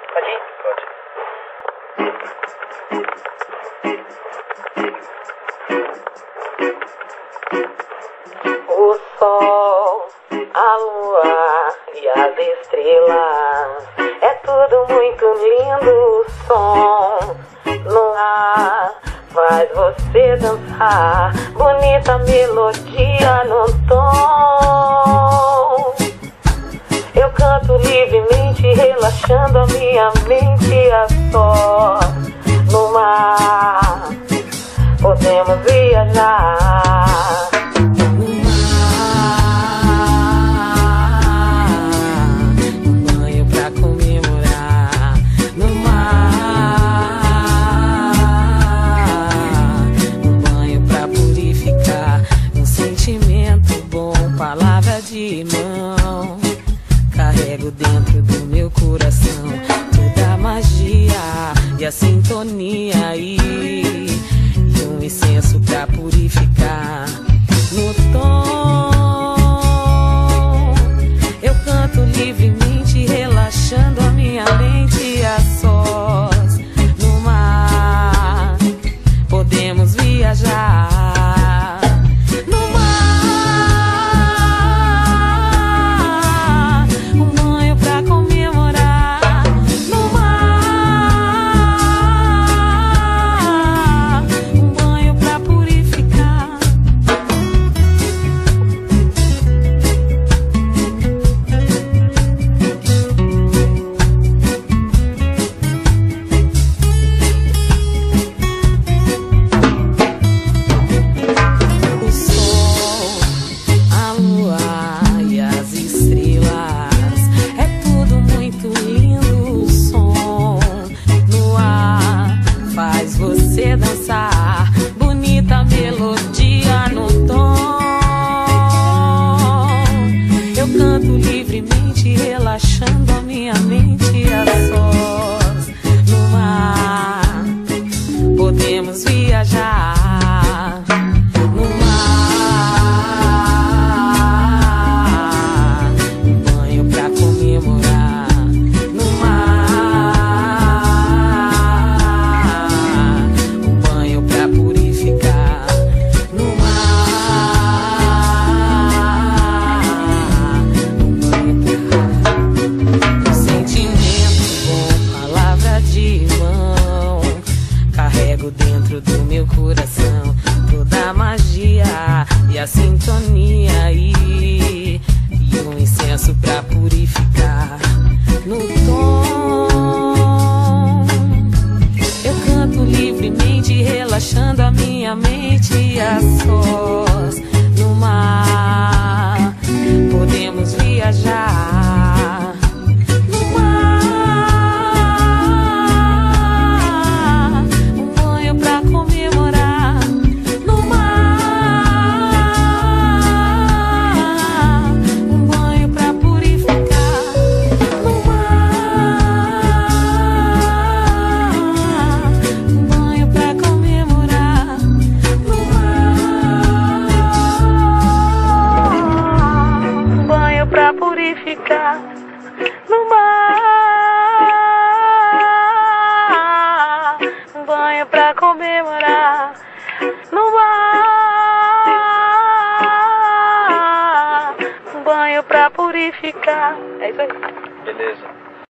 Pode ir? Pode. O sol, a lua e as estrelas, é tudo muito lindo. O som no ar faz você dançar, bonita melodia no tom. Eu canto livremente, relaxando a minha mente a só. No mar podemos viajar. Palavra de irmão, carrego dentro do meu coração toda a magia e a sintonia e um incenso pra purificar. No tom, eu canto livremente, relaxando a minha mente a sós. No mar, podemos viajar. Dançar, bonita melodia no tom. Eu canto livremente, relaxando a minha mente a sós. No mar, podemos viajar. No mar, um banho pra comemorar. No mar, purificar. No mar, um sentimento bom, palavra de irmão, carrego dentro do meu coração toda a magia e a sintonia e um incenso pra purificar. No tom, eu canto livremente, relaxando a minha mente a sós. No mar, podemos viajar. No mar, um banho pra comemorar. No mar, um banho pra purificar. No mar, um banho pra comemorar. No mar, um banho pra purificar. No mar, um banho pra comemorar. No mar, um banho pra purificar. É isso aí. Beleza.